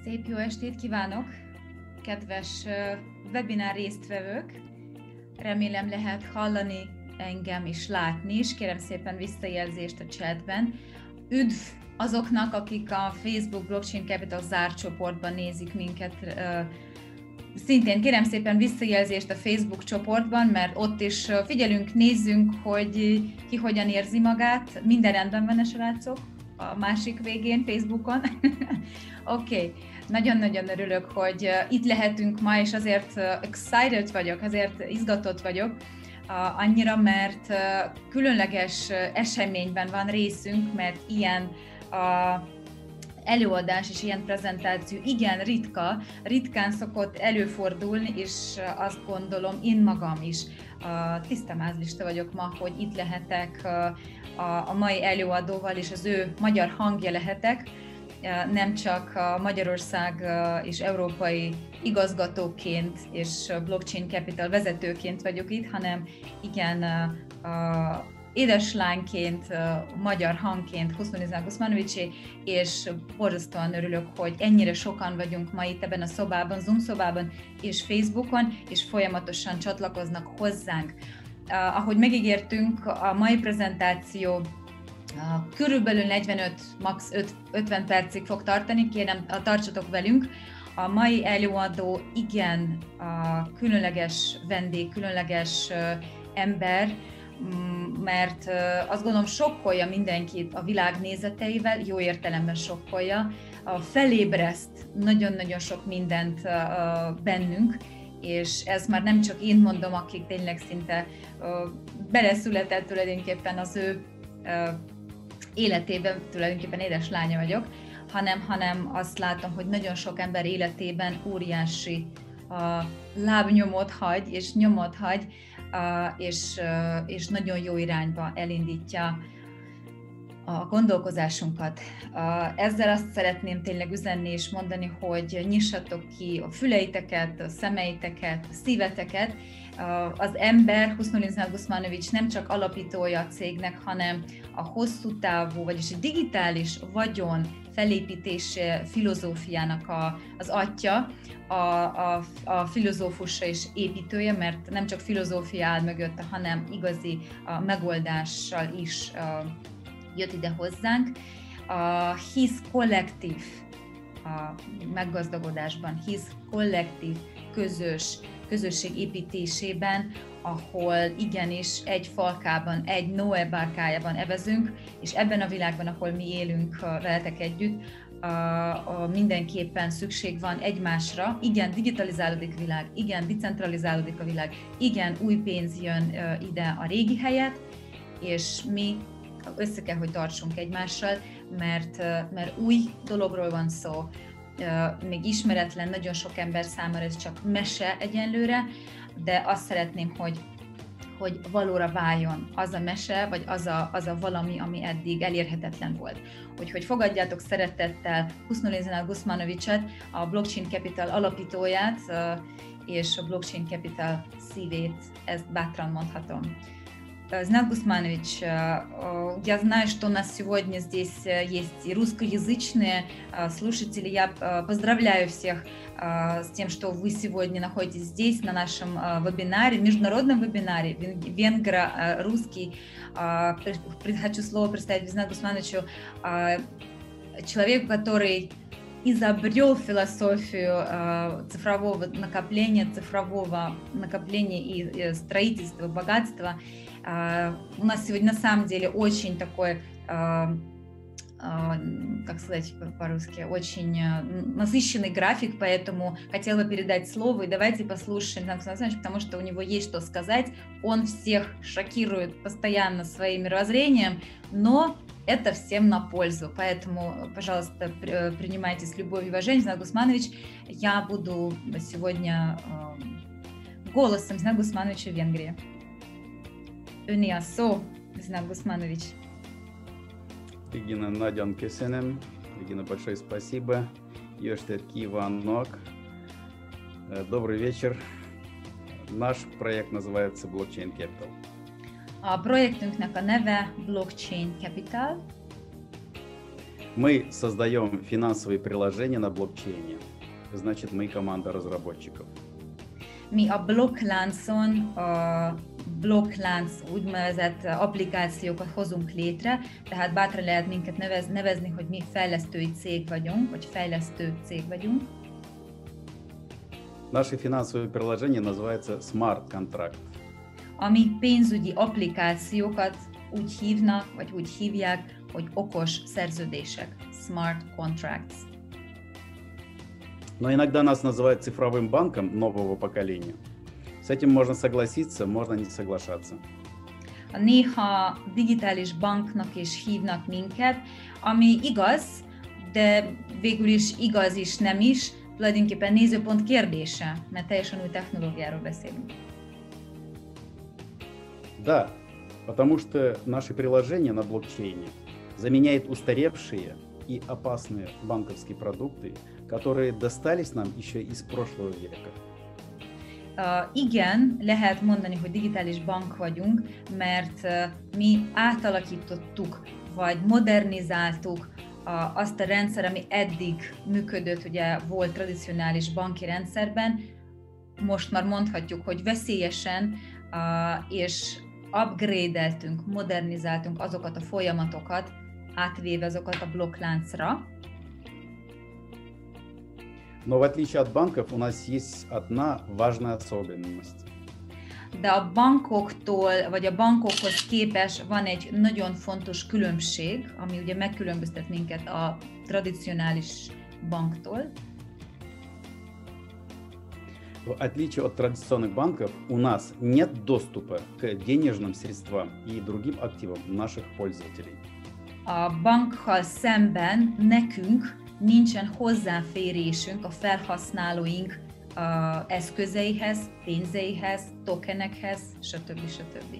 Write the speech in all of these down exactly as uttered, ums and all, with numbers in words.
Szép jó estét kívánok, kedves webinár résztvevők! Remélem lehet hallani engem és látni is. Kérem szépen visszajelzést a chatben. Üdv azoknak, akik a Facebook Blockchain Capital zárt csoportban nézik minket. Szintén kérem szépen visszajelzést a Facebook csoportban, mert ott is figyelünk, nézzünk, hogy ki hogyan érzi magát. Minden rendben van, srácok? A másik végén, Facebookon. Oké, okay. Nagyon-nagyon örülök, hogy itt lehetünk ma, és azért excited vagyok, azért izgatott vagyok, annyira, mert különleges eseményben van részünk, mert ilyen előadás és ilyen prezentáció igen ritka, ritkán szokott előfordulni, és azt gondolom én magam is tisztamázlista vagyok ma, hogy itt lehetek a mai előadóval, és az ő magyar hangja lehetek. Nem csak Magyarország és európai igazgatóként és Blockchain Capital vezetőként vagyok itt, hanem igen, édeslányként, magyar hangként Husnul Gusmanovicsé, és borzasztóan örülök, hogy ennyire sokan vagyunk ma itt ebben a szobában, Zoom szobában és Facebookon, és folyamatosan csatlakoznak hozzánk. Ahogy megígértünk, a mai prezentáció körülbelül negyvenöt, max. ötven percig fog tartani, kérem, tartsatok velünk. A mai előadó igen a különleges vendég, különleges ember, mert azt gondolom sokkolja mindenkit a világ nézeteivel, jó értelemben sokkolja, felébreszt nagyon-nagyon sok mindent bennünk, és ez már nem csak én mondom, akik tényleg szinte beleszületett tulajdonképpen az ő életében, tulajdonképpen édeslánya vagyok, hanem, hanem azt látom, hogy nagyon sok ember életében óriási uh, lábnyomot hagy, és nyomot hagy, uh, és, uh, és nagyon jó irányba elindítja a gondolkozásunkat. Uh, ezzel azt szeretném tényleg üzenni és mondani, hogy nyissatok ki a füleiteket, a szemeiteket, a szíveteket. Az ember, Husnul Gusmanovics nem csak alapítója a cégnek, hanem a hosszú távú, vagyis a digitális vagyon felépítése filozófiának a, az atya, a, a, a filozófusa és építője, mert nem csak filozófia áll mögötte, hanem igazi a megoldással is a, jött ide hozzánk. A hisz kollektív a meggazdagodásban, hisz kollektív, közös, közösség építésében, ahol igenis egy falkában, egy Noé bárkájában evezünk, és ebben a világban, ahol mi élünk veletek együtt, a, a mindenképpen szükség van egymásra. Igen, digitalizálódik a világ, igen, decentralizálódik a világ, igen, új pénz jön ide a régi helyet, és mi össze kell, hogy tartsunk egymással, mert, mert új dologról van szó, még ismeretlen, nagyon sok ember számára ez csak mese egyenlőre, de azt szeretném, hogy, hogy valóra váljon az a mese, vagy az a, az a valami, ami eddig elérhetetlen volt. Úgyhogy fogadjátok szeretettel Husnul Gusmanovicsot, a Blockchain Capital alapítóját, és a Blockchain Capital szívét, ezt bátran mondhatom. Знат Гусманович, я знаю, что у нас сегодня здесь есть и русскоязычные слушатели. Я поздравляю всех с тем, что вы сегодня находитесь здесь на нашем вебинаре, международном вебинаре, венгро-русский. Хочу слово представить Знату Гусмановичу, человеку, который изобрел философию цифрового накопления, цифрового накопления и строительства богатства. У нас сегодня на самом деле очень такой, как сказать по-русски, очень насыщенный график, поэтому хотела передать слово, и давайте послушаем Знату Александровича, потому что у него есть что сказать. Он всех шокирует постоянно своим мировоззрением, но это всем на пользу, поэтому, пожалуйста, принимайте с любовью и уважением, Знат Гусманович. Я буду сегодня голосом Знат Гусмановича в Венгрии. Öné a szó, Знат Гусманович. Regina, nagyon köszönöm. Regina, большое спасибо. Jó estét kívánok. Добрый вечер. Наш проект называется Blockchain Capital. A projektünknek a neve Blockchain Capital. Мы sоздаем финансовые приложения на блокчейне. Значит, мы команда разработчиков. Mi a blokkláncon a blokklánc úgynevezett applikációkat hozunk létre, tehát bátran lehet minket nevez, nevezni, hogy mi fejlesztői cég vagyunk, vagy fejlesztő cég vagyunk. Наше финансовое приложение называется Smart Contract. A mi pénzügyi applikációkat úgy hívnak, vagy úgy hívják, hogy okos szerződések, Smart Contracts. Но иногда нас называют цифровым банком нового поколения. С этим можно согласиться, можно не соглашаться. Néha digitális banknak is hívnak minket, ami igaz, de végül is igaz is, nem is, tulajdonképpen nézőpont kérdése, mert teljesen új technológiáról beszélünk. Да, потому что наше приложение на блокчейне заменяет устаревшие и опасные банковские продукты, которые достались нам еще из прошлого века. Uh, igen, lehet mondani, hogy digitális bank vagyunk, mert uh, mi átalakítottuk, vagy modernizáltuk uh, azt a rendszer, ami eddig működött, ugye volt tradicionális banki rendszerben, most már mondhatjuk, hogy veszélyesen, uh, és upgrade-eltünk, modernizáltunk azokat a folyamatokat, átvéve azokat a blokkláncra. Но в отличие от банков у нас есть одна важная особенность. De a bankoktól, vagy a bankokhoz képes van egy nagyon fontos különbség, ami ugye megkülönböztet minket a tradicionális banktól. В отличие от tradиционных банков, у нас нет доступа к денежным средствам и другим активам наших пользователей. A bankkal szemben nekünk nincsen hozzáférésünk a felhasználóink uh, eszközeihez, pénzeihez, tokenekhez, stb. stb.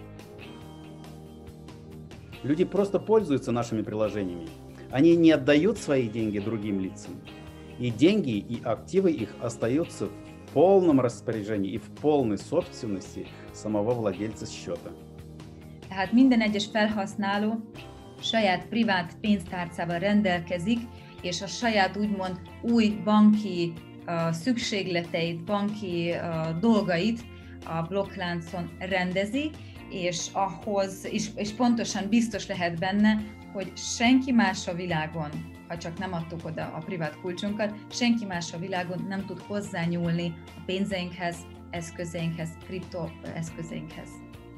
Люди просто пользуются нашими приложениями. Они не отдают свои деньги другим лицам. И деньги, и активы их остаются в полном распоряжении и в полной собственности самого владельца счета. Tehát minden egyes felhasználó saját privát pénztárcával rendelkezik, és a saját úgymond új banki uh, szükségleteit, banki uh, dolgait a blokkláncon rendezi, és ahhoz és, és pontosan biztos lehet benne, hogy senki más a világon, ha csak nem adtuk oda a privát kulcsunkat, senki más a világon nem tud hozzányúlni a pénzeinkhez, eszközeinkhez, kriptoeszközeinkhez.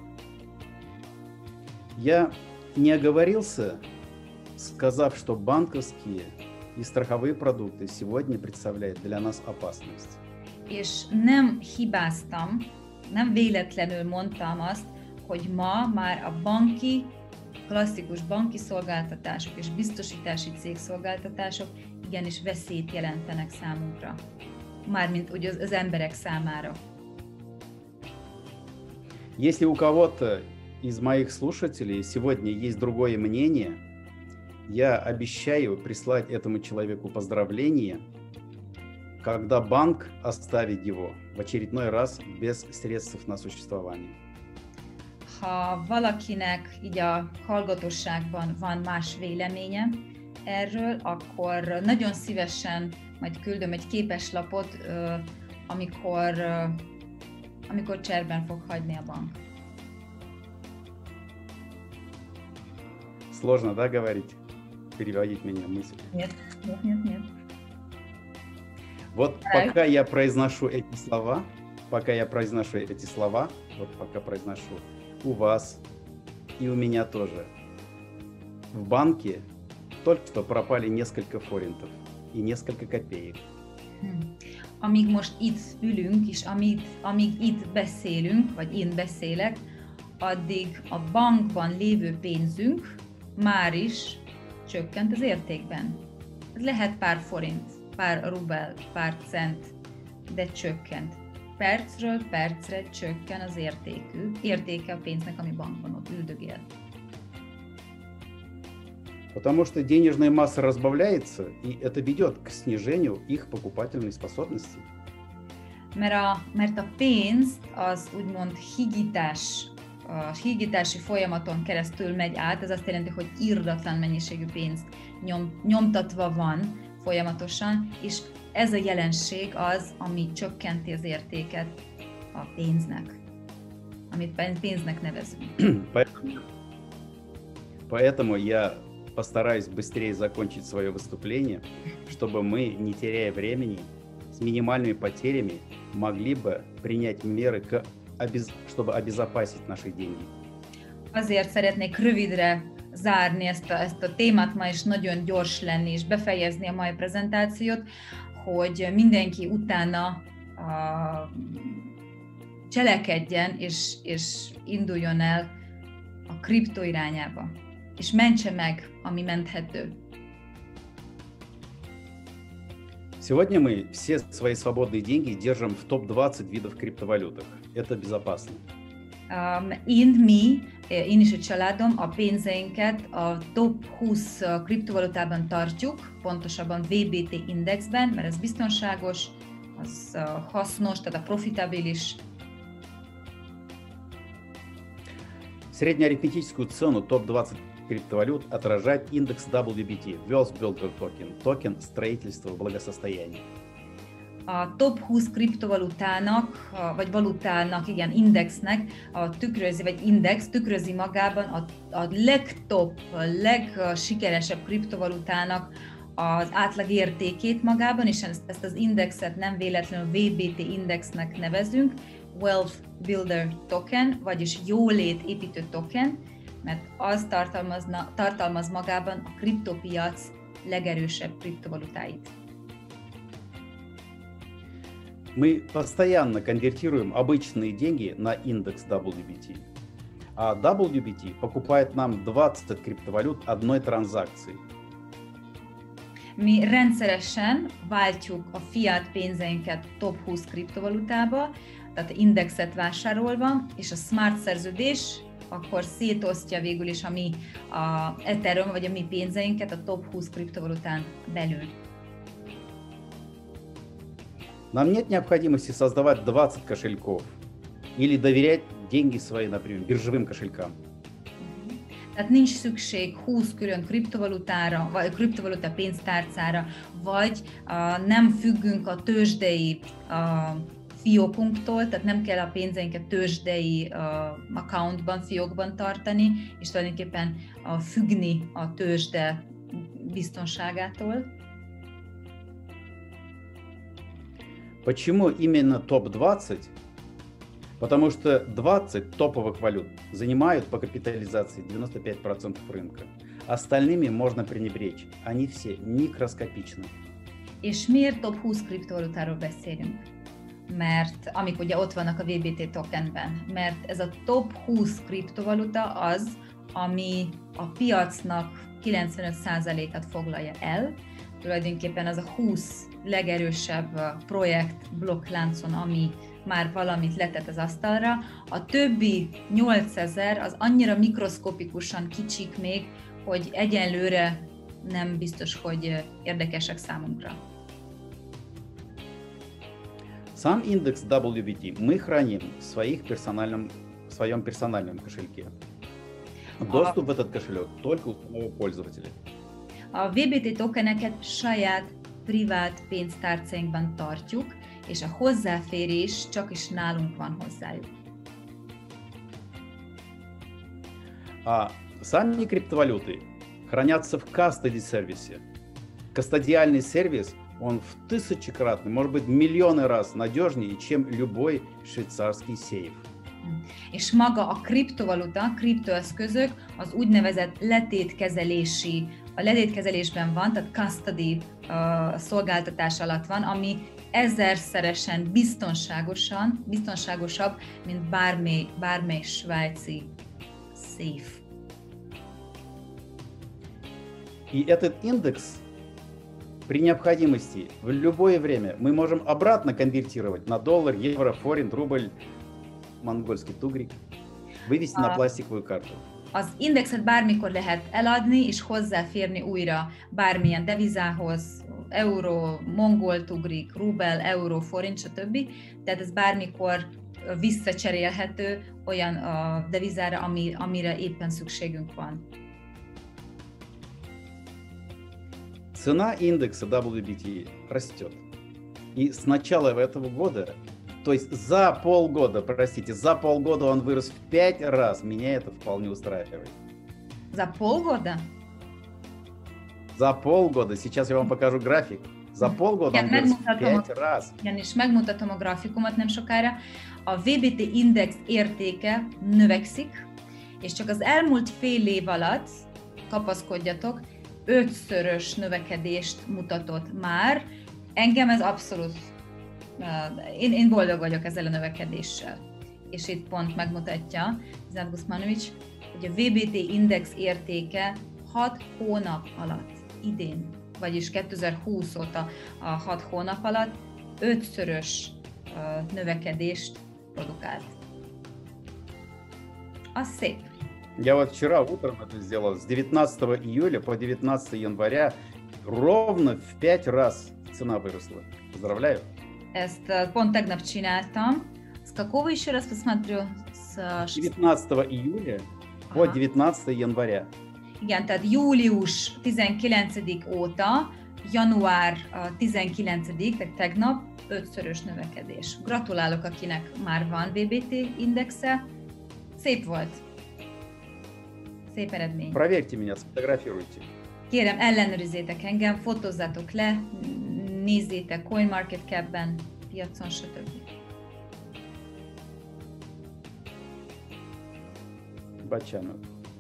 Я не оговорился, сказав, что банковские и страховые продукты сегодня представляют для нас опасность. És nem hibáztam, nem véletlenül mondtam azt, hogy ma már a banki, klasszikus banki szolgáltatások és biztosítási cégszolgáltatások igenis veszélyt jelentenek számunkra. Mármint ugye az, az emberek számára. Если у кого-то из моих слушателей сегодня есть другое мнение, я обещаю прислать этому человеку поздравления, когда банк оставит его в очередной раз без средств на существование. Ha valakinek így a hallgatóságban van más véleménye erről, akkor nagyon szívesen majd küldöm egy képeslapot, amikor, amikor cserben fog hagyni a bank. Сложно, да, говорить? Переводить меня мысль. Нет, нет, нет, нет. Вот пока я произношу эти слова, пока я произношу эти слова, вот пока произношу у вас и у меня тоже, в банке только что пропали несколько форинтов и несколько копеек. Hmm. Amíg most itt ülünk, és amíg, amíg itt beszélünk, vagy én beszélek, addig a bankban lévő pénzünk már is csökkent az értékben. Ez lehet pár forint, pár rubel, pár cent, de csökkent. Percről percre csökken az értékű, értéke a pénznek, ami bankban ott üldögél. Потому что денежная масса разбавляется, и это ведет к снижению их покупательной способности. Mert a, mert a pénzt az úgymond higítás a hígítási folyamaton keresztül megy át, ez azt jelenti, hogy irdatlan mennyiségű pénzt nyom, nyomtatva van folyamatosan, és ez a jelenség az, ami csökkenti az értéket a pénznek, amit pénznek nevezünk. Поэтому я постараюсь быстрее закончить свое выступление, чтобы мы, не теряя времени, с минимальными потерями, могли бы принять меры, к обез... чтобы обезопасить наши деньги. Azért szeretnék rövidre zárni ezt a, ezt a témát ma, és nagyon gyors lenni, és befejezni a mai prezentációt, hogy mindenki utána a, cselekedjen, és, és induljon el a kriptó irányába, és mentse meg, ami menthető. Сегодня мы все свои свободные деньги держим в топ двадцать видов криптовалютах. Это безопасно. Um, én, mi, én és a családom a pénzeinket a top húsz kriptovalutában tartjuk, pontosabban vé bé té indexben, mert ez biztonságos, az uh, hasznos, tehát a profitabilis. Среднеарифметическую цену топ двадцать криптовалют отражает индекс дабл ю би ти, Wealth Builder Token, токен строительства благосостояния. A top húsz kriptovalutának, vagy valutának, igen, indexnek a tükrözi, vagy index tükrözi magában a, a legtop, a legsikeresebb kriptovalutának az átlag értékét magában, és ezt, ezt az indexet nem véletlenül vé bé té indexnek nevezünk, Wealth Builder Token, vagyis jólét építő token, mert az tartalmazna, tartalmaz magában a kriptopiac legerősebb kriptovalutáit. Мы постоянно конвертируем обычные деньги на индекс дабл ю би ти, а дабл ю би ти покупает нам двадцать криптовалют одной транзакции. Mi rendszeresen váltjuk a fiat pénzeinket top húsz kriptovalutába, tehát indexet vásárolva, és a smart szerződés akkor szétosztja végül is a mi a Ethereum, vagy a mi pénzeinket a top húsz kriptovalután belül. Нам нет необходимости создавать двадцать кошельков или доверять деньги свои, например, биржевым кошелькам. Tehát nincs szükség húsz külön kriptovalutára, vagy kriptovaluta pénztárcára, vagy uh, nem függünk a tőzsdei uh, fiókunktól, tehát nem kell a pénzeinket tőzsdei uh, accountban, fiókban tartani, és tulajdonképpen uh, függni a tőzsde biztonságától. Почему именно топ двадцать? Потому что двадцать топовых валют занимают по капитализации девяносто пять процентов рынка. Остальными можно пренебречь. Они все микроскопичны. És miért top húsz kriptovalutáról beszélünk? Mert amik ugye ott vannak a vé bé té tokenben, mert ez a top húsz kriptovaluta az, ami a piacnak kilencvenöt százalékát foglalja el. Tulajdonképpen az a húsz legerősebb projekt blokkláncon, ami már valamit letett az asztalra. A többi nyolcezer az annyira mikroszkopikusan kicsik még, hogy egyenlőre nem biztos, hogy érdekesek számunkra. Сам индекс дабл ю би ти мы храним в, своих персональном, в своем персональном кошельке. Доступ в этот кошелек только у самого пользователя. A vé bé té tokeneket saját privát pénztárcáinkban tartjuk, és a hozzáférés csak is nálunk van hozzájuk. А сами криптовалюты хранятся в кастоди-сервисе. Кастодиальный сервис, он в тысячекратный, может быть, миллионы раз надежнее, чем любой швейцарский сейф. És maga a kriptovaluta, kriptoeszközök az úgynevezett letétkezelési, a letétkezelésben van, tehát custody uh, szolgáltatás alatt van, ami ezerszeresen biztonságosan, biztonságosabb, mint bármely, bármely svájci сейф. И этот индекс при необходимости в любое время мы можем обратно конвертировать на доллар, евро, форинт, рубль, монгольский тугрик, вывести на пластиковую карту. Az indexet bármikor lehet eladni és hozzáférni újra bármilyen devizához, euró, mongol tugrik, rubel, euró, forint, stb. Tehát ez bármikor visszacserélhető olyan a devizára, ami, amire éppen szükségünk van. Цена индекса дабл ю би ти растет. И с начала этого года, то есть за полгода, простите, за полгода он вырос в пять раз. Меня это вполне устраивает. За полгода? За полгода. Сейчас я вам покажу график. За полгода он вырос в пять раз. Igen, és megmutatom a grafikumat nem sokára. A vé bé té index értéke növekszik, és csak az elmúlt fél év alatt, kapaszkodjatok, ötszörös növekedést mutatott már. Engem ez abszolút, én, én boldog vagyok ezzel a növekedéssel. És itt pont megmutatja Zsant Guszmanovics, hogy a vé bé té index értéke hat hónap alatt, idén, vagyis kétezer-húsz óta a hat hónap alatt ötszörös növekedést produkált. Az szép. Я вот вчера утром это сделал, с девятнадцатого июля по девятнадцатое января ровно в пять раз цена выросла. Поздравляю. Ezt pont tegnap csináltam. С какого еще раз посмотрю? С девятнадцатого июля по девятнадцатое января. Igen, tehát július tizenkilencedik óta január tizenkilencedik, tehát tegnap ötszörös növekedés. Gratulálok, akinek már van vé bé té indexe. Szép volt. Szép eredmény. Проверьте меня, сфотографируйте. Kérem, ellenőrizzétek engem, fotózzátok le, nézzétek CoinMarketCap-ben, piacon, stb. Бачанов.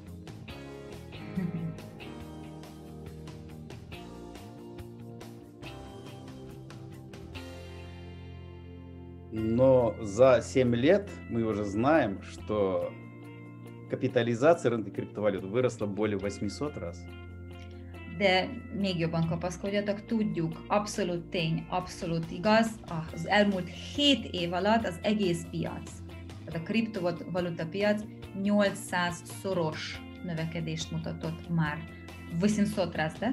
Но за семь лет мы уже знаем, что капитализация рынка криптовалют выросла более восьмисот раз. De még jobban kapaszkodjatok, tudjuk, abszolút tény, abszolút igaz, az elmúlt hét év alatt az egész piac, tehát a kriptovaluta piac nyolcszáz szoros növekedést mutatott már. восемьсот раз, de?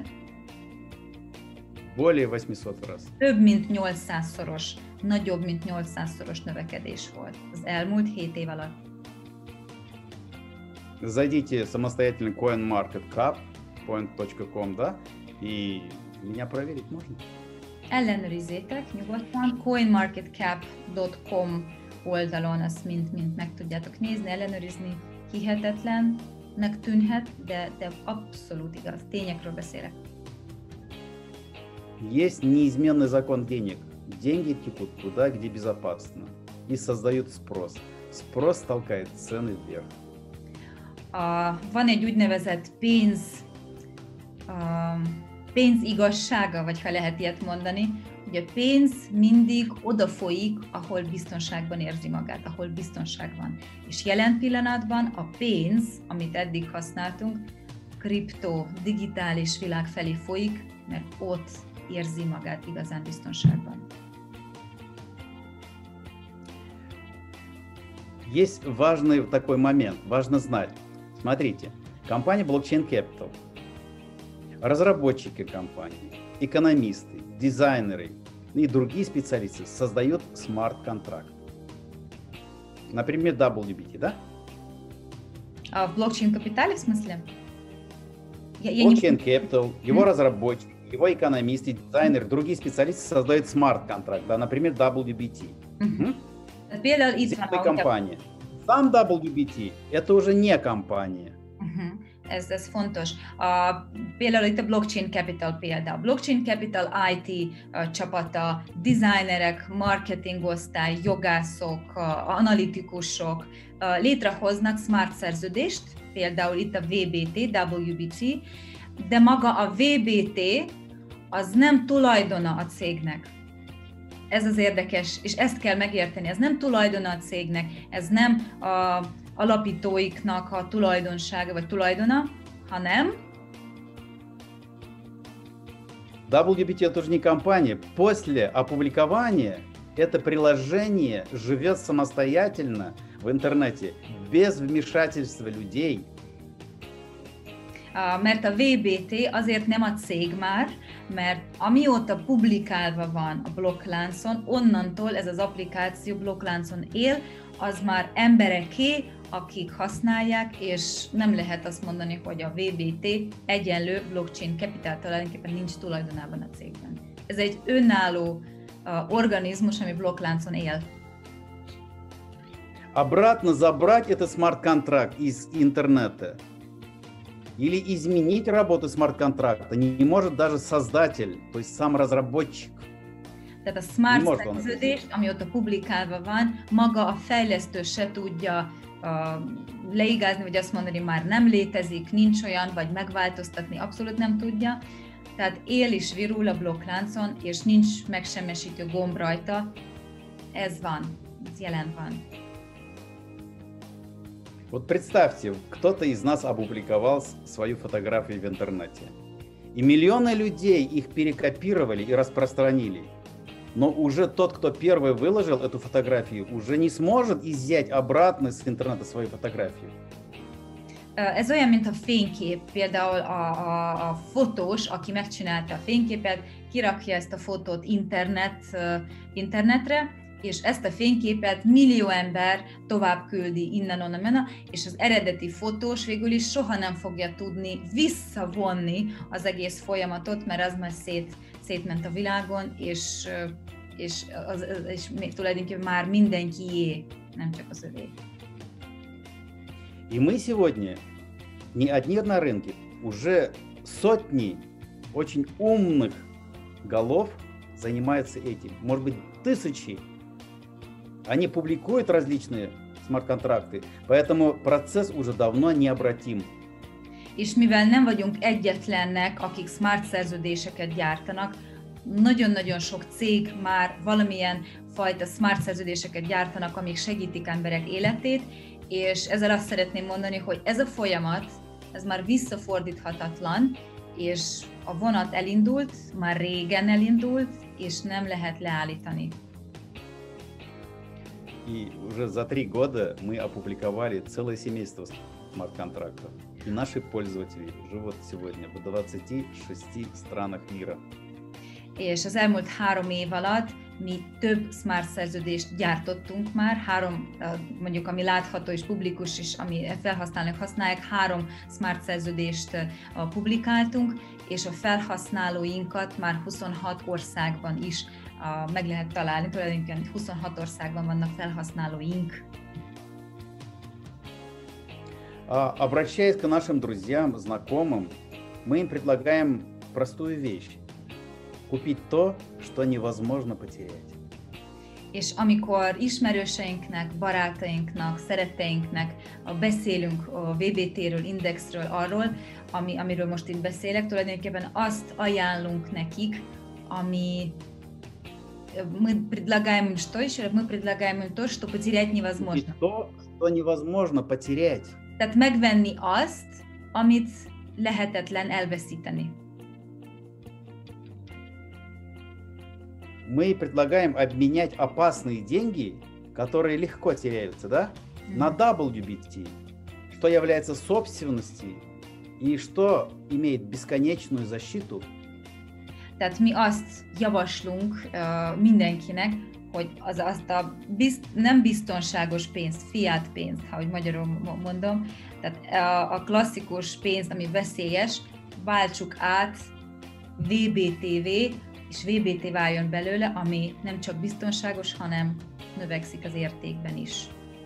Более восьмисот раз. Több mint nyolcszáz szoros, nagyobb mint nyolcszáz szoros növekedés volt az elmúlt hét év alatt. Зайдите самостоятельно CoinMarketCap point точка com, да, и меня проверить можно. Ellenőrizzétek nyugodtan, coinmarketcap dot com oldalon ezt mind-mind meg tudjátok nézni, ellenőrizni, hihetetlennek tűnhet, de, de abszolút igaz, tényekről beszélek. Есть неизменный закон денег. Деньги текут туда, где безопасно, и создают спрос. Спрос толкает цены вверх. A, van egy úgynevezett pénz, a, pénz igazsága, vagy ha lehet ilyet mondani, hogy a pénz mindig odafolyik, ahol biztonságban érzi magát, ahol biztonság van. És jelen pillanatban a pénz, amit eddig használtunk, kripto, digitális világ felé folyik, mert ott érzi magát igazán biztonságban. Есть важный такой момент, важно знать. Смотрите, компания Blockchain Capital, разработчики компании, экономисты, дизайнеры и другие специалисты создают смарт-контракт. Например, дабл ю би ти, да? А в блокчейн-капитале в смысле? Я, я Blockchain не... Capital, его mm-hmm. разработчики, его экономисты, дизайнеры, другие специалисты создают смарт-контракт, да, например, дабл ю би ти. Mm-hmm. Például itt van a компания. Сам дабл ю би ти это уже не компания. Uh-huh. Ez, ez fontos. A, például itt a Blockchain Capital példa. A Blockchain Capital i té a csapata, designerek, marketingosztály, jogászok, a, analitikusok a, létrehoznak smart szerződést, például itt a vé bé té, dабл ю би ти, de maga a vé bé té az nem tulajdona a cégnek. Ez az érdekes, és ezt kell megérteni, ez nem tulajdona a cégnek, ez nem a alapítóiknak a tulajdonsága vagy tulajdona, hanem дабл ю би ти это уже не компания. После опубликования это приложение живет самостоятельно в интернете, без вмешательства людей. mert a vé bé té azért nem a cég már, mert amióta publikálva van a blokkláncon, onnantól ez az applikáció blokkláncon él, az már embereké, akik használják, és nem lehet azt mondani, hogy a vé bé té egyenlő blockchain capital, tulajdonképpen nincs tulajdonában a cégben. Ez egy önálló uh, organizmus, ami blokkláncon él. Обратно забрать этот смарт-контракт из интернета или изменить работу смарт-контракта не может даже создатель, то есть сам разработчик. Tehát a smart szerződés, amióta publikálva van, maga a fejlesztő se tudja uh, leigázni, vagy azt mondani, már nem létezik, nincs olyan, vagy megváltoztatni, abszolút nem tudja. Tehát él is virul a blokkláncon, és nincs megsemmisítő gomb rajta. Ez van, ez jelen van. Вот представьте, кто-то из нас опубликовал свою фотографию в интернете. И миллионы людей их перекопировали и распространили. Но уже tот, кто первый выложил эту фотографию, уже не сможет изъять обратно с интернета свою фотографию. Ez olyan, mint a fénykép, például a, a, a fotós, aki megcsinálta a fényképet, kirakja ezt a fotót internet, internetre, és ezt a fényképet millió ember tovább küldi innen-onnan, és az eredeti fotós végül is soha nem fogja tudni visszavonni az egész folyamatot, mert az már szét, szétment a világon, és, és, az, és még tulajdonképpen már mindenkié, nem csak az övé. И мы сегодня не одни на рынке, уже сотни очень умных голов занимаются этим, может быть, tысячи. Они публикуют различные смарт-контракты, поэтому процесс уже давно необратим. És mivel nem vagyunk egyetlenek, akik smart szerződéseket gyártanak, nagyon-nagyon sok cég már valamilyen fajta smart szerződéseket gyártanak, amik segítik emberek életét, és ezzel azt szeretném mondani, hogy ez a folyamat, ez már visszafordíthatatlan, és a vonat elindult, már régen elindult, és nem lehet leállítani. И уже за три года мы опубликовали целое семейство смарт-контрактов. И наши пользователи живут сегодня в двадцати шести странах мира. És az elmúlt három év alatt mi több smart szerződést gyártottunk már, három, mondjuk ami látható és publikus is, ami felhasználók használják, három smart szerződést publikáltunk, és a felhasználóinkat már huszonhat országban is meg lehet találni, tulajdonképpen huszonhat országban vannak felhasználóink. Обращаясь к нашим друзьям, знакомым, мы им предлагаем простую вещь. Купить то, что невозможно потерять. És amikor ismerőseinknek, barátainknak, szeretteinknek beszélünk a vé bé té-ről, indexről, arról, ami, amiről most itt beszélek, tulajdonképpen azt ajánlunk nekik, ami мы предлагаем им что еще? Мы предлагаем им то, что потерять невозможно. То, что невозможно потерять. Tehát megvenni azt, amit lehetetlen elveszíteni. Мы предлагаем обменять опасные деньги, которые легко теряются, да, mm-hmm. на дабл ю би ти, что является собственностью и что имеет бесконечную защиту. Tehát mi azt javaslunk uh, mindenkinek, hogy az azt a bizt, nem biztonságos pénzt, fiat pénzt, ahogy magyarul mondom, tehát a, a klasszikus pénzt, ami veszélyes, váltsuk át vé bé té-vé, és vé bé té váljon belőle, ami nem csak biztonságos, hanem növekszik az értékben is.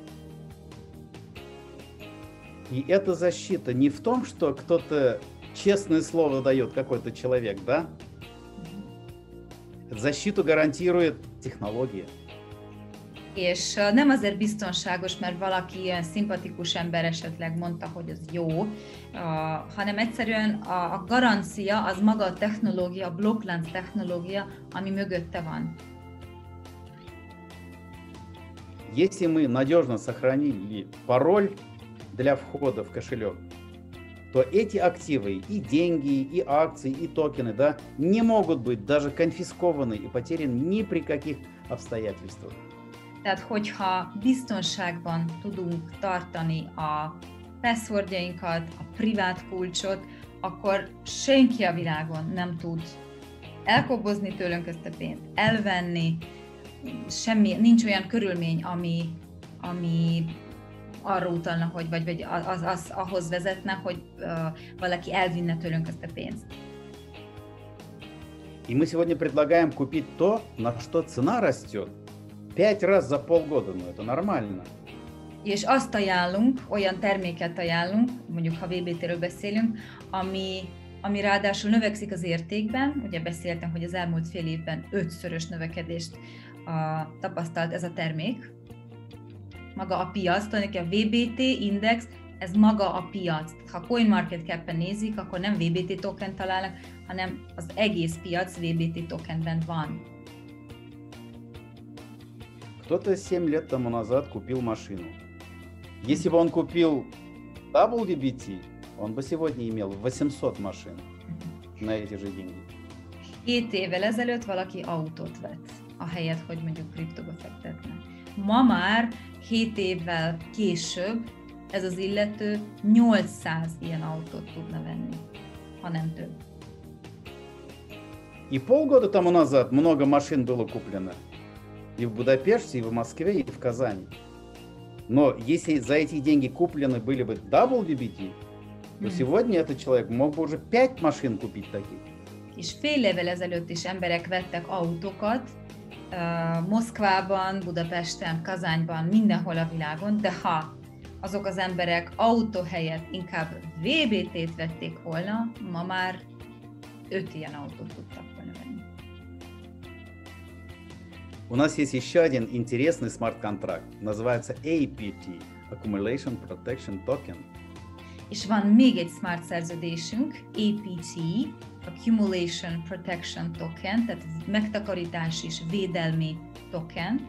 И эта защита не в том, что кто-то честное слово дает, какой-то человек, да? Защиту гарантирует технология. És nem azért biztonságos, mert valaki ilyen szimpatikus ember esetleg mondta, hogy ez jó, uh, hanem egyszerűen a, a garancia az maga a technológia, a blokklánc technológia, ami mögötte van. Если мы надежно сохранили пароль для входа в кошелек, то эти активы, и деньги, и акции, и tokeny, да, не могут быть даже конфискованы и потеряны ни при каких обстоятельствах. Tehát, hogyha biztonságban tudunk tartani a passwordjainkat, a privát kulcsot, akkor senki a világon nem tud elkobozni tőlünk ezt a pénzt, elvenni, semmi, nincs olyan körülmény, ami, ami arra utalna, hogy, vagy, vagy az, az ahhoz vezetne, hogy uh, valaki elvinne tőlünk ezt a pénzt. И мы сегодня предлагаем купить то, на что цена растет пять раз за полгода. Ну, это нормально. És azt ajánlunk, olyan terméket ajánlunk, mondjuk ha vé bé té-ről beszélünk, ami, ami ráadásul növekszik az értékben. Ugye beszéltem, hogy az elmúlt fél évben ötszörös növekedést a, tapasztalt ez a termék. Maga a piac, tulajdonképpen a vé bé té index, ez maga a piac. Ha CoinMarketCap-en nézik, akkor nem vé bé té token találnak, hanem az egész piac vé bé té tokenben van. Кто-то семь лет тому назад купил машину. Если бы он купил дабл ю би ти, он бы сегодня имел восемьсот машин на эти же деньги. Hét évvel ezelőtt valaki autót vett, ahelyett, hogy mondjuk kriptóba fektetne. Ma már hét évvel később ez az illető nyolcszáz ilyen autót tudna venni, ha nem több. И полгода тому назад много машин было куплено и в Будапеште, и в Москве, и в Казани. Но если за эти деньги куплены были бы дабл ю би ти, то mm. сегодня этот человек мог бы уже пять машин купить таких. És fél évvel ezelőtt is emberek vettek autókat uh, Moszkvában, Budapesten, Kazányban, mindenhol a világon, de ha azok az emberek autó helyett inkább vé bé té-t vették volna, ma már öt ilyen autót tudtak volna venni. У нас есть еще один интересный смарт-контракт, называется эй пи ти, Accumulation Protection Token. És van még egy smart szerződésünk, á pé té, Accumulation Protection Token, tehát megtakarítás és védelmi token.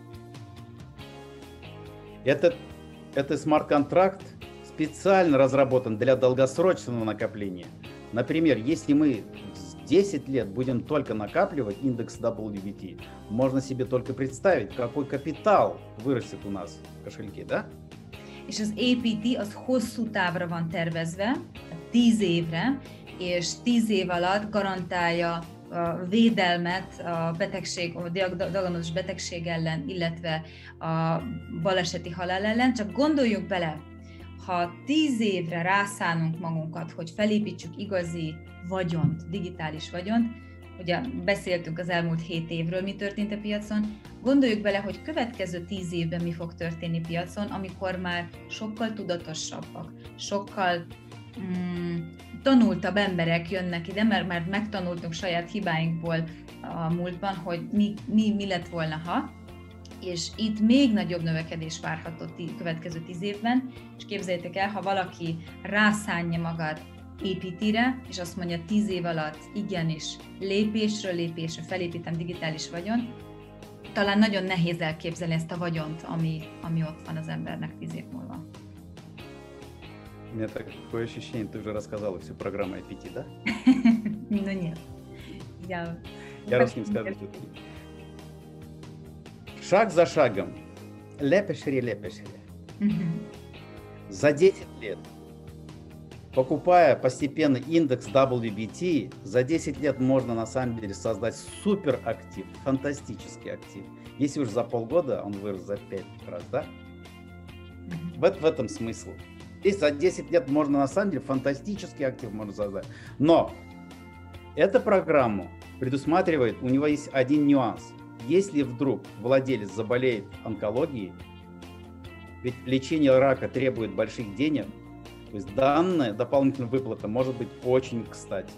Этот, этот смарт-контракт специально разработан для долгосрочного накопления. Например, если мы десять лет будем только накапливать индекс дабл ю би ти, можно себе только представить, какой капитал vырастет у нас в kошельке, да? És az á pé té az hosszú távra van tervezve, tíz évre, és tíz év alatt garantálja a védelmet a betegség, a diagnózis betegség ellen, illetve a baleseti halál ellen. Csak gondoljuk bele, ha tíz évre rászánunk magunkat, hogy felépítsük igazi vagyont, digitális vagyont, ugye beszéltünk az elmúlt hét évről, mi történt a piacon, gondoljuk bele, hogy következő tíz évben mi fog történni piacon, amikor már sokkal tudatosabbak, sokkal mm, tanultabb emberek jönnek ide, mert már megtanultunk saját hibáinkból a múltban, hogy mi, mi, mi lett volna, ha, és itt még nagyobb növekedés várható a következő tíz évben, és képzeljétek el, ha valaki rászánja magát á pé té-re, és azt mondja tíz év alatt igenis lépésről lépésre felépítem digitális vagyont, talán nagyon nehéz elképzelni ezt a vagyont, ami, ami ott van az embernek tíz év múlva. У меня такое ощущение, ты уже рассказала всю программу эй пи ти, да? Ну нет. Я, Я раз с ним скажу. Шаг за шагом, лепешери-лепешери. За десять лет, покупая постепенно индекс дабл ю би ти, за десять лет можно на самом деле создать супер актив, фантастический актив. Если уж за полгода он вырос за пять раз, да? В, в этом смысл. Здесь за десять лет можно на самом деле фантастический актив можно создать. Но эта программа предусматривает, у него есть один нюанс. Если вдруг владелец заболеет онкологией, ведь лечение рака требует больших денег, то есть данная дополнительная выплата может быть очень кстати.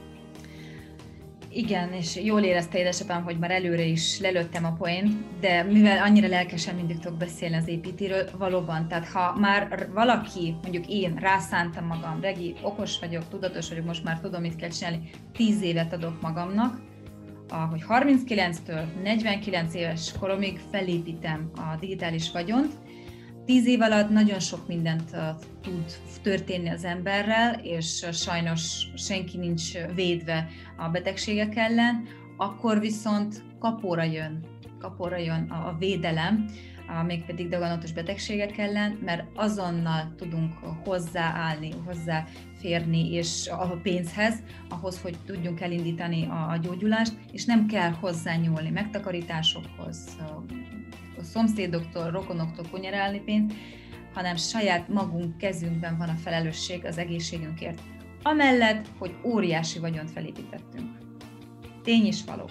Igen, és jól érezte édesapám, hogy már előre is lelőttem a poént, de mivel annyira lelkesen mindig tudok beszélni az á pé té-ről, valóban, tehát ha már valaki, mondjuk én rászántam magam, Regi, okos vagyok, tudatos vagyok, most már tudom, mit kell csinálni, tíz évet adok magamnak, hogy harminckilenctől negyvenkilenc éves koromig felépítem a digitális vagyont. Tíz év alatt nagyon sok mindent uh, tud történni az emberrel, és uh, sajnos senki nincs védve a betegségek ellen, akkor viszont kapóra jön, kapóra jön a, a védelem, mégpedig daganatos betegségek ellen, mert azonnal tudunk hozzáállni, hozzáférni és a pénzhez, ahhoz, hogy tudjunk elindítani a gyógyulást, és nem kell hozzányúlni megtakarításokhoz, a szomszédoktól, rokonoktól kunyerálni pénzt, hanem saját magunk kezünkben van a felelősség az egészségünkért. Amellett, hogy óriási vagyont felépítettünk. Tény is való.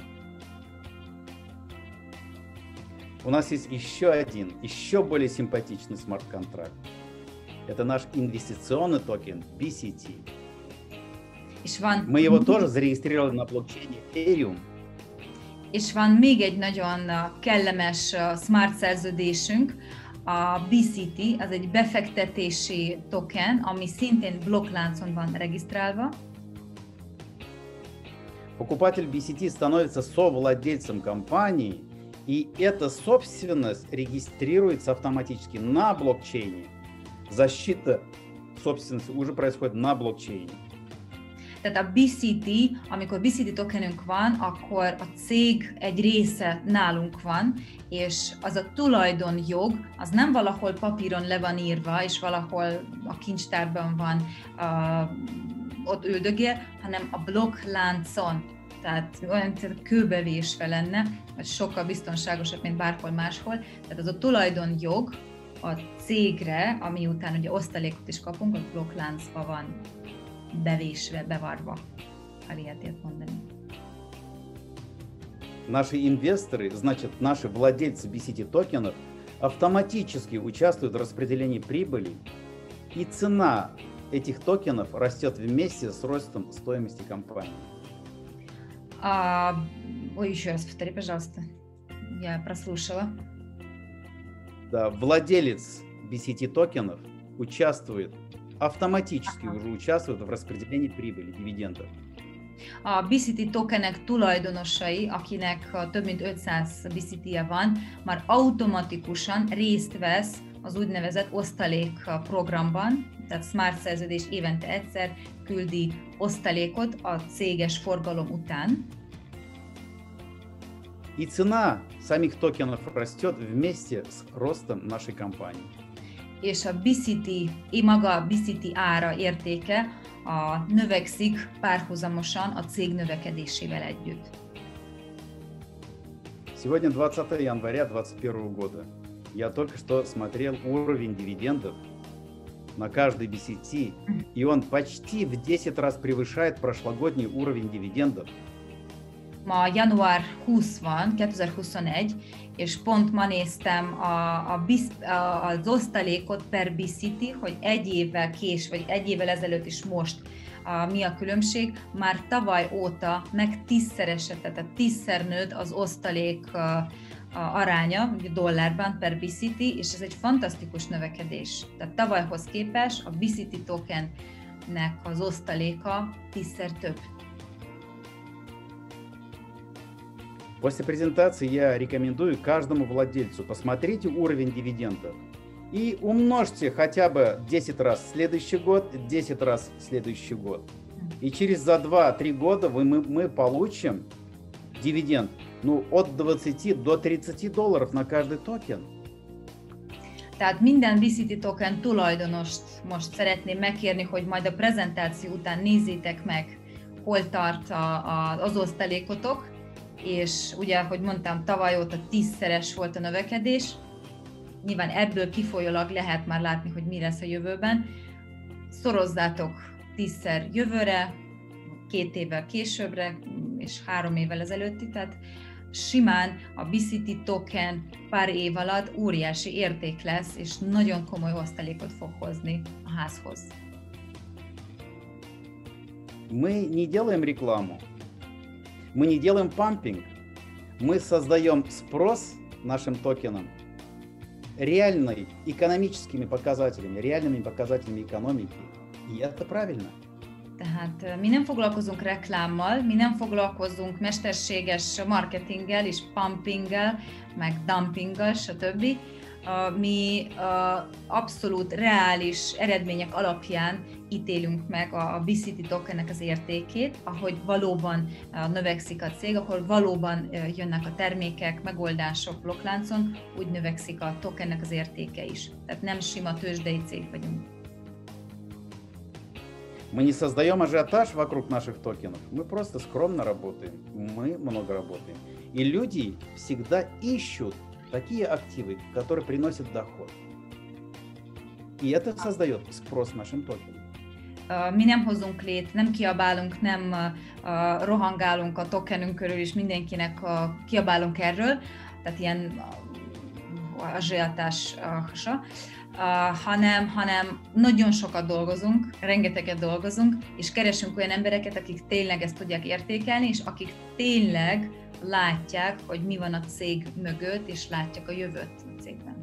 У нас есть еще один, еще более симпатичный смарт-контракт. Это наш инвестиционный токен би си ти. És van, Мы его тоже зарегистрировали на блокчейне Ethereum. És van még egy nagyon kellemes smart szerződésünk, a bé cé té, az egy befektetési token, ami szintén blokkláncon van regisztrálva. Покупатель би си ти становится совладельцем компании, и эта собственность регистрируется автоматически на блокчейне. Защита собственности уже происходит на блокчейне. Tehát a bé cé té, amikor bé cé té tokenünk van, akkor a cég egy része nálunk van, és az a tulajdonjog, az nem valahol papíron le van írva, és valahol a kincstárban van, uh, ott üldögél, hanem a blokkláncon. Tehát olyan kőbevésve lenne, vagy sokkal biztonságosabb, mint bárhol máshol. Tehát az a tulajdonjog a cégre, ami után ugye osztalékot is kapunk, a blokkláncba van bevésve, bevarva, ha ilyet mondani. Наши инвесторы, значит, наши владельцы би си ти токенов автоматически участвуют в распределении прибыли, и цена этих токенов растет вместе с ростом стоимости компании. А, ой, еще раз повтори, пожалуйста. Я прослушала. Да, владелец би си ти tokенов участвует, автоматически ага. уже участвует в распределении прибыли, дивидендов. A bé cé té tokenek tulajdonosai, akinek több mint ötszáz bé cé té-je van, már automatikusan részt vesz az úgynevezett osztalék programban, tehát smart szerződés évente egyszer küldi osztalékot a céges forgalom után. И цена самих токенов растет вместе с ростом нашей компании. És a bé cé té, maga a bé cé té ára, értéke a növekszik párhuzamosan a cég növekedésével együtt. Сегодня двадцатое января двадцать первого года. Я только что смотрел уровень дивидендов на каждый би си ти, и он почти в десять раз превышает прошлогодний уровень дивидендов. Ma január huszadika van, kétezer-huszonegy, és pont ma néztem a, a, a, az osztalékot per bé cé té, hogy egy évvel kés, vagy egy évvel ezelőtt is most a, mi a különbség. Már tavaly óta meg tízszeresedett, tehát tízszer nőtt az osztalék a, a aránya, dollárban per bé cé té, és ez egy fantasztikus növekedés. Tehát tavalyhoz képest a bé cé té tokennek az osztaléka tízszer több. После презентации я рекомендую каждому владельцу посмотрите уровень дивидендов и умножьте хотя бы десять раз в следующий год, десять раз в следующий год. И через за два-три года вы, мы, мы получим дивиденд ну, от двадцати до тридцати долларов на каждый токен. Tehát minden bé cé té token tulajdonost most szeretném megkérni, hogy majd a prezentáció után nézzétek meg, hol tart a, a, az osztalékotok, és ugye, ahogy mondtam, tavaly óta tízszeres volt a növekedés, nyilván ebből kifolyólag lehet már látni, hogy mi lesz a jövőben. Szorozzátok tízszer jövőre, két évvel későbbre, és három évvel ezelőtti, tehát simán a bé cé té token pár év alatt óriási érték lesz, és nagyon komoly osztalékot fog hozni a házhoz. Мы не делаем рекламу. Мы не делаем пампинг, мы создаем спрос нашим токенам реальными экономическими показателями, реальными показателями экономики. И это правильно. Tehát mi nem foglalkozunk reklámmal, mi nem foglalkozunk mesterséges marketinggel és pumpinggel, meg dumpinggal, stb. Mi abszolút reális eredmények alapján ítélünk meg a bé cé té tokennek az értékét, ahogy valóban növekszik a cég, ahol valóban jönnek a termékek, megoldások blokkláncon, úgy növekszik a tokennek az értéke is. Tehát nem sima tőzsdei cég vagyunk. Мы не создаем ажиотаж вокруг наших токенов, мы просто скромно работаем, мы много работаем. И люди всегда ищут такие активы, которые приносят доход. И это создает спрос нашим токенам. Mi nem hozunk lét, nem kiabálunk, nem uh, rohangálunk a tokenünk körül, és mindenkinek uh, kiabálunk erről, tehát ilyen uh, azsiatása, uh, hanem, hanem nagyon sokat dolgozunk, rengeteget dolgozunk, és keresünk olyan embereket, akik tényleg ezt tudják értékelni, és akik tényleg látják, hogy mi van a cég mögött, és látják a jövőt a cégben.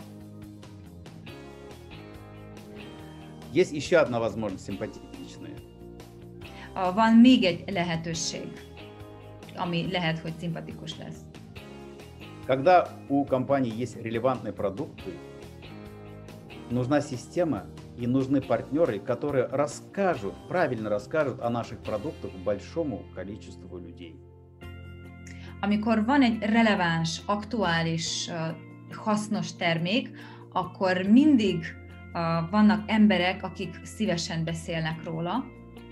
Есть еще одна возможность симпатичная. Van még egy lehetőség, ami lehet, hogy szimpatikus lesz. Когда у компании есть релевантные продукты, нужна система и нужны партнеры, которые расскажут, правильно расскажут о наших продуктах большому количеству людей. Amikor van egy releváns, aktuális, hasznos termék, akkor mindig vannak emberek, akik szívesen beszélnek róla.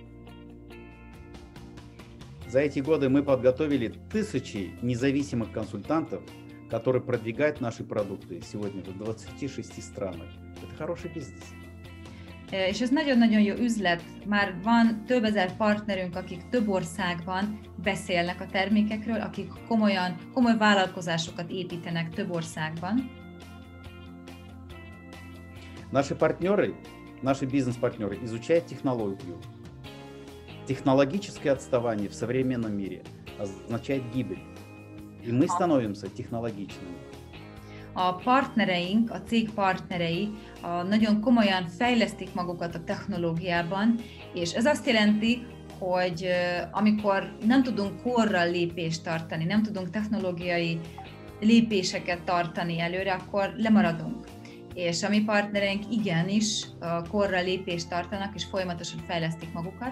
За эти годы мы подготовили тысячи независимых консультантов, которые продвигают наши продукты сегодня в двадцати шести странах. Это хороший бизнес. És ez nagyon-nagyon jó üzlet. Már van több ezer partnerünk, akik több országban beszélnek a termékekről, akik komolyan, komoly vállalkozásokat építenek több országban. Наши партнеры, наши бизнес-партнеры изучают технологию. Технологическое отставание в современном мире означает гибель. И мы становимся технологичными. A partnereink, a cég partnerei a nagyon komolyan fejlesztik magukat a technológiában, és ez azt jelenti, hogy amikor nem tudunk korral lépést tartani, nem tudunk technológiai lépéseket tartani előre, akkor lemaradunk. És a mi partnereink igenis korral lépést tartanak, és folyamatosan fejlesztik magukat.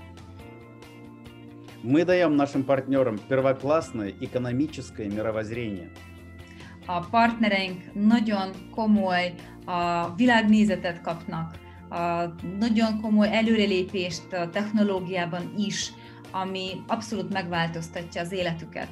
Мы даем нашим партнерам первоклассное экономическое мировоззрение. A partnereink nagyon komoly a világnézetet kapnak, a nagyon komoly előrelépést a technológiában is, ami abszolút megváltoztatja az életüket.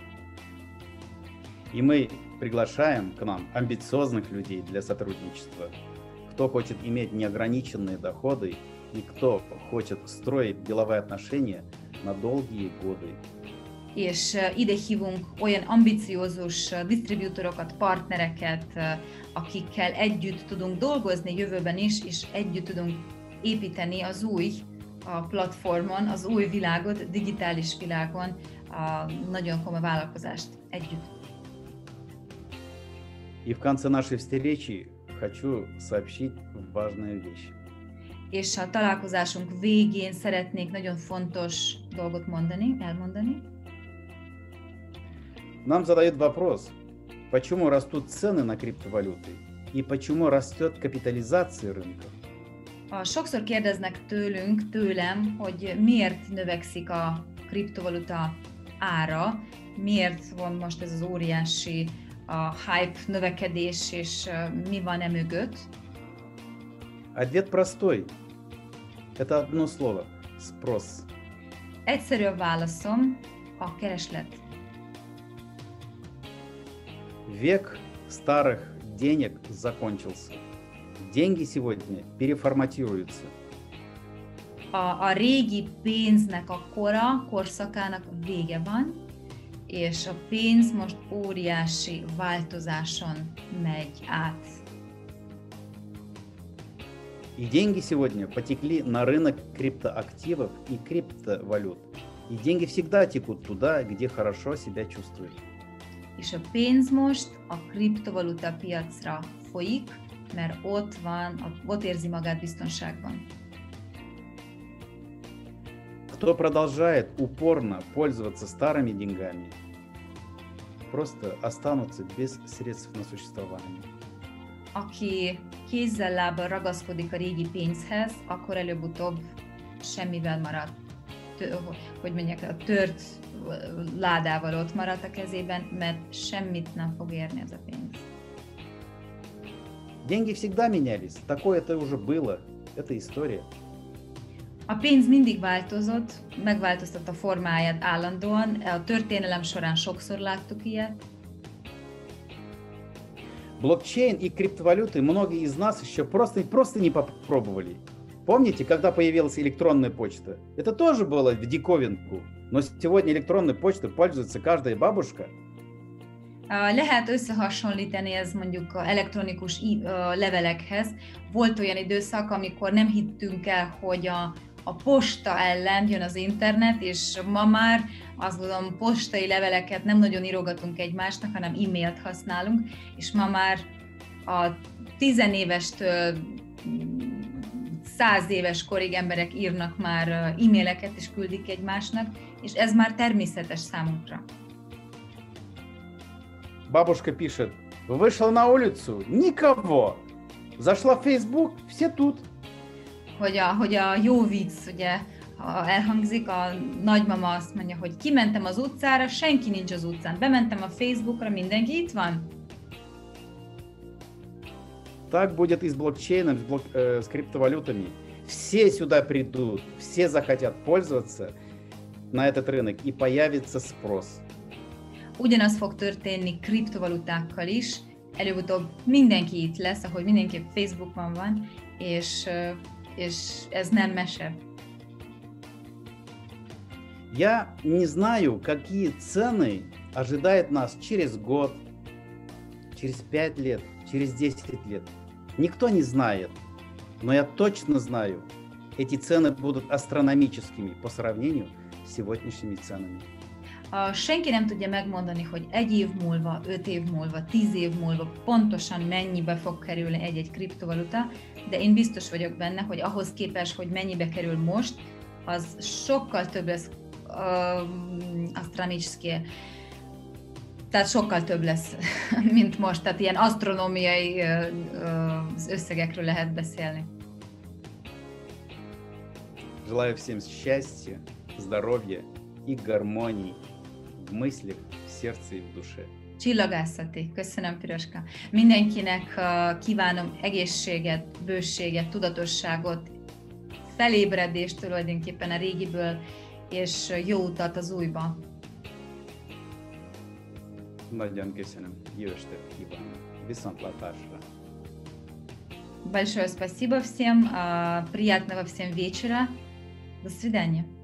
И мы приглашаем к нам амбициозных людей для сотрудничества, кто хочет иметь неограниченные доходы и кто хочет stроить деловые отношения на долгие годы. És ide hívunk olyan ambiciózus disztribútorokat, partnereket, akikkel együtt tudunk dolgozni jövőben is, és együtt tudunk építeni az új a platformon, az új világot, digitális világon, a nagyon komoly vállalkozást együtt. И в конце нашей встречи хочу сообщить важную вещь. És a találkozásunk végén szeretnék nagyon fontos dolgot mondani, elmondani. Нам задают вопрос, почему растут цены на криптовалюты и почему растет капитализация рынка. Sokszor kérdeznek tőlünk, tőlem, hogy miért növekszik a kriptovaluta ára, miért van most ez az óriási a hype növekedés, és mi van e mögött. Ответ простой. Это одно слово. Спрос. Egyszerű a válaszom, a kereslet. Век старых денег закончился. Деньги сегодня переформатируются. A, a régi pénznek a kora, korszakának vége van, és a pénz most óriási változáson megy át. И деньги сегодня потекли на рынок криптоактивов и криптовалют. И деньги всегда текут туда, где хорошо себя чувствуют. És a pénz most a kriptovaluta piacra folyik, mert ott van, ott érzi magát biztonságban. Кто продолжает упорно пользоваться старыми деньгами, просто останутся без средств на существование. Aki kézzel, lábbal ragaszkodik a régi pénzhez, akkor előbb-utóbb semmivel marad. Hogy mondják, a tört ládával ott marad a kezében, mert semmit nem fog érni ez a pénz. Деньги всегда менялись. Такое это уже было. Это история. A pénz mindig változott, megváltoztatta formáját állandóan, a történelem során sokszor láttuk ilyet. Блокчейн и криптовалюты многие из нас еще просто, просто не попробовали. Помните, когда появилась электронная почта? Это тоже было в диковинку. Но сегодня электронной почтой пользуется каждая бабушка. Lehet összehasonlítani ez mondjuk a elektronikus levelekhez. Volt olyan időszak, amikor nem hittünk el, hogy a, a posta ellen jön az internet, és ma már azt gondolom, postai leveleket nem nagyon írogatunk egymásnak, hanem e-mailt használunk, és ma már a tizenévestől száz éves korig emberek írnak már e-maileket és küldik egymásnak, és ez már természetes számunkra. Бабушка пишет: вышла на улицу, никого. Zашла в Facebook, все тут. Hogy a, hogy a jó vicc, ugye, ha elhangzik, a nagymama azt mondja, hogy kimentem az utcára, senki nincs az utcán. Bementem a Facebookra, mindenki itt van. Так будет и с блокчейном, с, блок, э, с криптовалютами. Все сюда придут, все захотят пользоваться на этот рынок, и появится спрос. Ugyanaz fog történni kriptovalutákkal is, előbb-utóbb mindenki itt lesz, ahogy mindenki Facebookon van, és, és ez nem mese. Я не знаю, какие цены ожидают нас через год, через пять лет, через десять лет. Никто не знает, но я точно знаю, эти цены будут астрономическими по сравнению с сегодняшними ценами. A, senki nem tudja megmondani, hogy egy év múlva, öt év múlva, tíz év múlva pontosan mennyibe fog kerülni egy-egy kriptovaluta, de én biztos vagyok benne, hogy ahhoz képest, hogy mennyibe kerül most, az sokkal több lesz uh, asztroniczkie. Tehát sokkal több lesz, mint most. Tehát ilyen asztronómiai uh, uh, összegekről lehet beszélni. Желаю всем счастья, здоровья и гармонии в мыслях, в сердце и в душе. Csillagászati. Köszönöm, Piroska. Mindenkinek uh, kívánom egészséget, bőséget, tudatosságot, felébredést tulajdonképpen a régiből, és jó utat az újba. Nagyon köszönöm. Jó estét kívánok. Viszontlátásra. Большое спасибо всем, uh, приятного всем вечера. До свидания.